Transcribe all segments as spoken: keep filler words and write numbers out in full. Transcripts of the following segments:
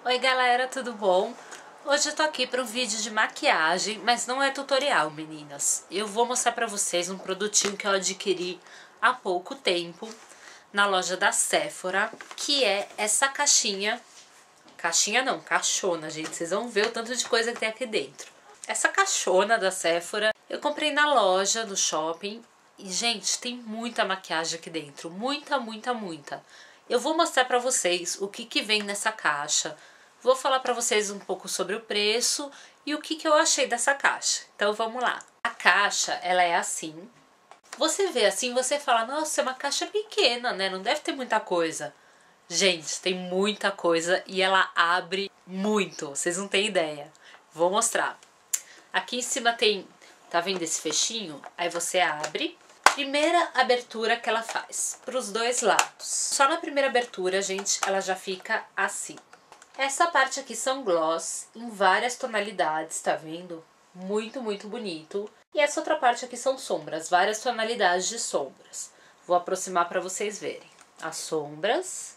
Oi galera, tudo bom? Hoje eu tô aqui para um vídeo de maquiagem, mas não é tutorial, meninas. Eu vou mostrar pra vocês um produtinho que eu adquiri há pouco tempo na loja da Sephora, que é essa caixinha. Caixinha não, caixona, gente. Vocês vão ver o tanto de coisa que tem aqui dentro. Essa caixona da Sephora eu comprei na loja, no shopping. E, gente, tem muita maquiagem aqui dentro. Muita, muita, muita. Eu vou mostrar pra vocês o que que vem nessa caixa. Vou falar pra vocês um pouco sobre o preço e o que que eu achei dessa caixa. Então vamos lá. A caixa, ela é assim. Você vê assim, você fala, nossa, é uma caixa pequena, né? Não deve ter muita coisa. Gente, tem muita coisa e ela abre muito. Vocês não têm ideia. Vou mostrar. Aqui em cima tem, tá vendo esse fechinho? Aí você abre. Primeira abertura que ela faz, para os dois lados. Só na primeira abertura, gente, ela já fica assim. Essa parte aqui são gloss em várias tonalidades, tá vendo? Muito, muito bonito. E essa outra parte aqui são sombras, várias tonalidades de sombras. Vou aproximar para vocês verem. As sombras.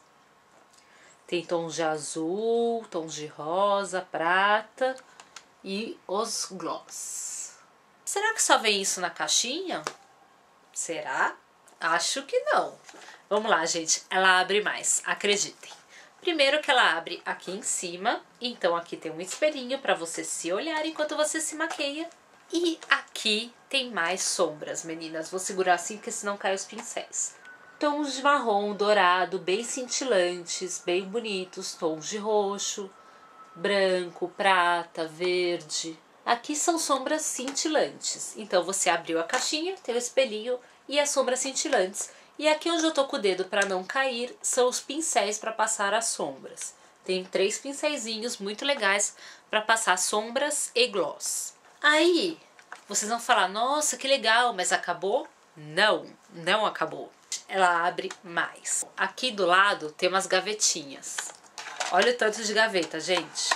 Tem tons de azul, tons de rosa, prata e os gloss. Será que só vem isso na caixinha? Será? Acho que não. Vamos lá, gente. Ela abre mais, acreditem. Primeiro que ela abre aqui em cima. Então aqui tem um espelhinho para você se olhar enquanto você se maqueia. E aqui tem mais sombras, meninas. Vou segurar assim porque senão cai os pincéis. Tons de marrom, dourado, bem cintilantes, bem bonitos. Tons de roxo, branco, prata, verde. Aqui são sombras cintilantes. Então você abriu a caixinha, tem o espelhinho e as sombras cintilantes. E aqui onde eu tô com o dedo para não cair, são os pincéis para passar as sombras. Tem três pincéizinhos muito legais para passar sombras e gloss. Aí, vocês vão falar, nossa, que legal, mas acabou? Não, não acabou. Ela abre mais. Aqui do lado tem umas gavetinhas. Olha o tanto de gaveta, gente.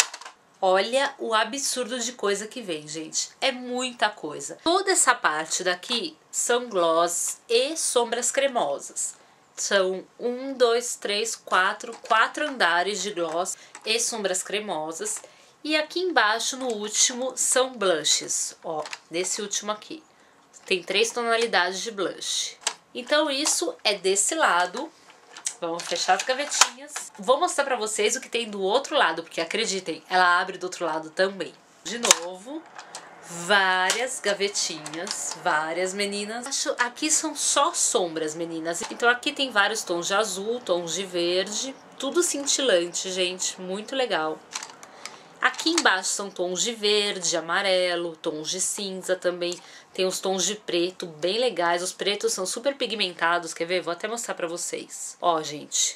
Olha o absurdo de coisa que vem, gente. É muita coisa. Toda essa parte daqui são gloss e sombras cremosas. São um, dois, três, quatro, quatro andares de gloss e sombras cremosas. E aqui embaixo, no último, são blushes. Ó, nesse último aqui. Tem três tonalidades de blush. Então isso é desse lado. Vamos fechar as gavetinhas. Vou mostrar pra vocês o que tem do outro lado, porque acreditem, ela abre do outro lado também. De novo, várias gavetinhas, várias meninas. Acho, aqui são só sombras, meninas. Então aqui tem vários tons de azul, tons de verde, tudo cintilante, gente, muito legal. Aqui embaixo são tons de verde, amarelo, tons de cinza também. Tem os tons de preto bem legais. Os pretos são super pigmentados. Quer ver? Vou até mostrar pra vocês. Ó, gente.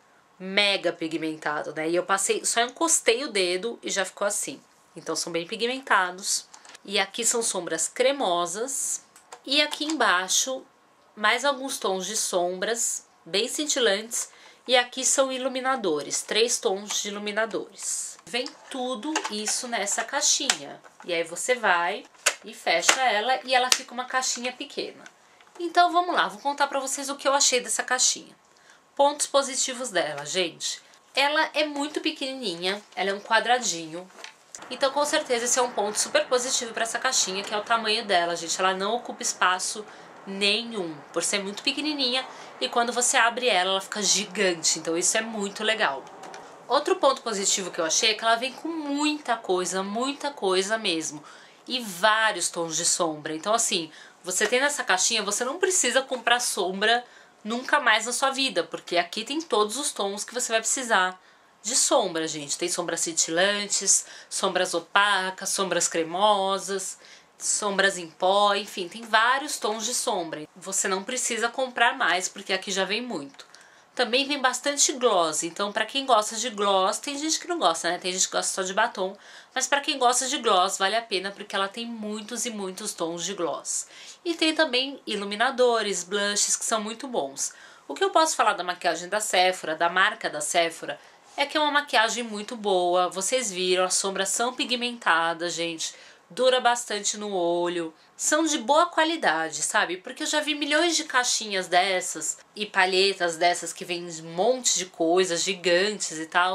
Mega pigmentado, né? E eu passei, só encostei o dedo e já ficou assim. Então são bem pigmentados. E aqui são sombras cremosas. E aqui embaixo, mais alguns tons de sombras bem cintilantes. E aqui são iluminadores. Três tons de iluminadores. Vem tudo isso nessa caixinha. E aí você vai e fecha ela e ela fica uma caixinha pequena. Então vamos lá, vou contar pra vocês o que eu achei dessa caixinha. Pontos positivos dela, gente. Ela é muito pequenininha, ela é um quadradinho. Então com certeza esse é um ponto super positivo pra essa caixinha, que é o tamanho dela, gente. Ela não ocupa espaço nenhum, por ser muito pequenininha. E quando você abre ela, ela fica gigante, então isso é muito legal. Outro ponto positivo que eu achei é que ela vem com muita coisa, muita coisa mesmo. E vários tons de sombra. Então assim, você tem nessa caixinha, você não precisa comprar sombra nunca mais na sua vida. Porque aqui tem todos os tons que você vai precisar de sombra, gente. Tem sombras cintilantes, sombras opacas, sombras cremosas, sombras em pó, enfim, tem vários tons de sombra. Você não precisa comprar mais, porque aqui já vem muito. Também vem bastante gloss, então pra quem gosta de gloss, tem gente que não gosta, né? Tem gente que gosta só de batom, mas pra quem gosta de gloss vale a pena porque ela tem muitos e muitos tons de gloss. E tem também iluminadores, blushes que são muito bons. O que eu posso falar da maquiagem da Sephora, da marca da Sephora, é que é uma maquiagem muito boa. Vocês viram, as sombras são pigmentadas, gente. Dura bastante no olho, são de boa qualidade, sabe? Porque eu já vi milhões de caixinhas dessas e palhetas dessas que vêm um monte de coisas gigantes e tal,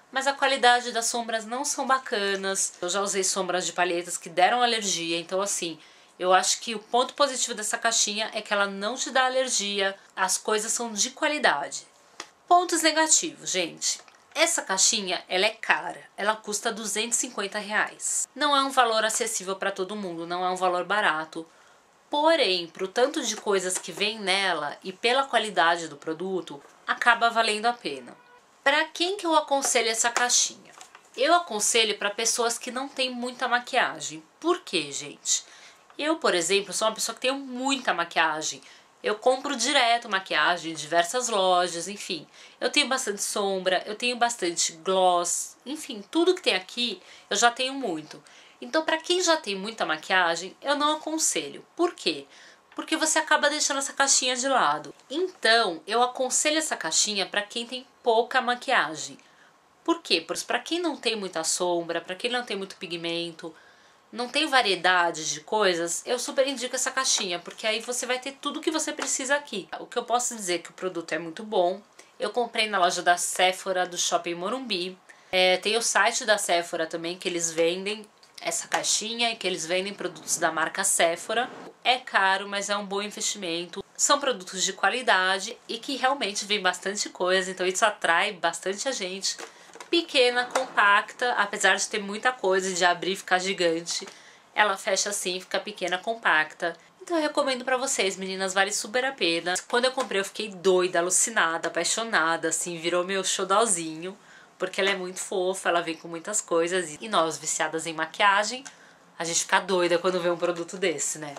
mas a qualidade das sombras não são bacanas. Eu já usei sombras de palhetas que deram alergia, então assim, eu acho que o ponto positivo dessa caixinha é que ela não te dá alergia, as coisas são de qualidade. Pontos negativos, gente. Essa caixinha, ela é cara, ela custa duzentos e cinquenta reais. Não é um valor acessível para todo mundo, não é um valor barato. Porém, pro tanto de coisas que vem nela e pela qualidade do produto, acaba valendo a pena. Para quem que eu aconselho essa caixinha? Eu aconselho para pessoas que não têm muita maquiagem. Por quê, gente? Eu, por exemplo, sou uma pessoa que tem muita maquiagem. Eu compro direto maquiagem em diversas lojas, enfim. Eu tenho bastante sombra, eu tenho bastante gloss, enfim, tudo que tem aqui eu já tenho muito. Então, para quem já tem muita maquiagem, eu não aconselho. Por quê? Porque você acaba deixando essa caixinha de lado. Então, eu aconselho essa caixinha para quem tem pouca maquiagem. Por quê? Porque para quem não tem muita sombra, para quem não tem muito pigmento, não tem variedade de coisas, eu super indico essa caixinha, porque aí você vai ter tudo que você precisa aqui. O que eu posso dizer é que o produto é muito bom. Eu comprei na loja da Sephora, do Shopping Morumbi. É, tem o site da Sephora também, que eles vendem essa caixinha e que eles vendem produtos da marca Sephora. É caro, mas é um bom investimento. São produtos de qualidade e que realmente vem bastante coisa, então isso atrai bastante a gente. Pequena, compacta, apesar de ter muita coisa, de abrir e ficar gigante, ela fecha assim, fica pequena, compacta. Então eu recomendo pra vocês, meninas, vale super a pena. Quando eu comprei eu fiquei doida, alucinada, apaixonada, assim, virou meu xodózinho, porque ela é muito fofa, ela vem com muitas coisas. E nós, viciadas em maquiagem, a gente fica doida quando vê um produto desse, né?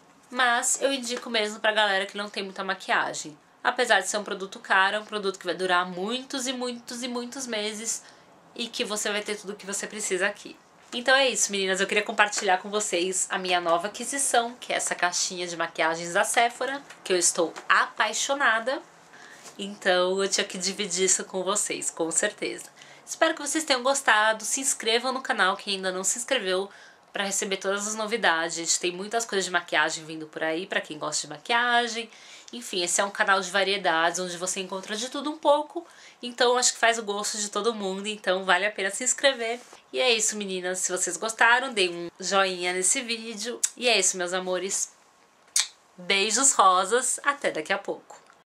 Mas eu indico mesmo pra galera que não tem muita maquiagem. Apesar de ser um produto caro, é um produto que vai durar muitos e muitos e muitos meses e que você vai ter tudo o que você precisa aqui. Então é isso, meninas. Eu queria compartilhar com vocês a minha nova aquisição, que é essa caixinha de maquiagens da Sephora, que eu estou apaixonada. Então eu tinha que dividir isso com vocês, com certeza. Espero que vocês tenham gostado. Se inscrevam no canal quem ainda não se inscreveu, para receber todas as novidades. Tem muitas coisas de maquiagem vindo por aí, para quem gosta de maquiagem. Enfim, esse é um canal de variedades, onde você encontra de tudo um pouco. Então, acho que faz o gosto de todo mundo, então vale a pena se inscrever. E é isso, meninas. Se vocês gostaram, deem um joinha nesse vídeo. E é isso, meus amores. Beijos rosas. Até daqui a pouco.